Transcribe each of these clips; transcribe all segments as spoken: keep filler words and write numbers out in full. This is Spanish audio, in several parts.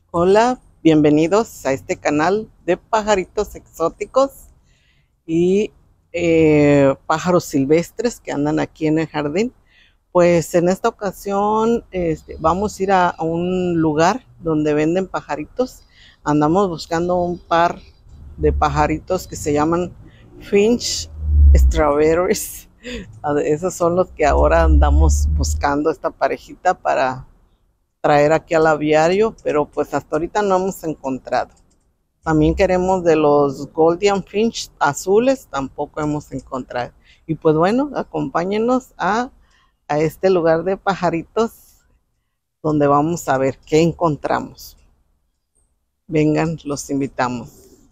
Hola, bienvenidos a este canal de pajaritos exóticos y eh, pájaros silvestres que andan aquí en el jardín. Pues en esta ocasión este, vamos a ir a, a un lugar donde venden pajaritos. Andamos buscando un par de pajaritos que se llaman Finch Strawberries. Esos son los que ahora andamos buscando, esta parejita para traer aquí al aviario, pero pues hasta ahorita no hemos encontrado. También queremos de los Golden Finch azules, tampoco hemos encontrado. Y pues bueno, acompáñenos a, a este lugar de pajaritos donde vamos a ver qué encontramos. Vengan, los invitamos.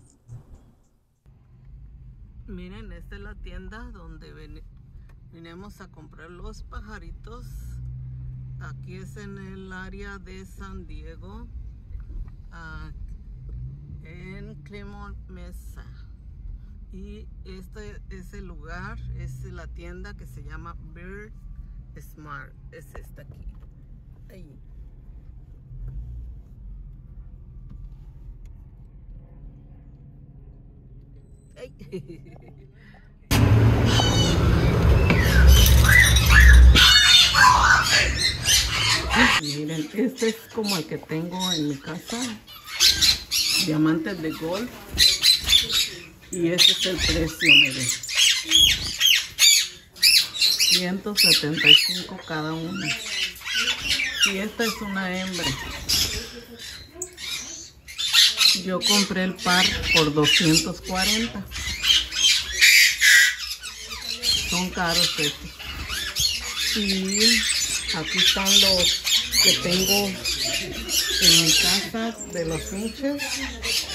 Miren, esta es la tienda donde ven, vinimos a comprar los pajaritos. Aquí es en el área de San Diego, uh, en Claymore Mesa. Y este es el lugar, es la tienda que se llama Bird Smart. Es esta aquí. Ahí. Ay. Miren, este es como el que tengo en mi casa, diamantes de golf, y este es el precio, miren, ciento setenta y cinco cada uno, y esta es una hembra. Yo compré el par por doscientos cuarenta, son caros estos. Y aquí están los que tengo en mi casa de los finches.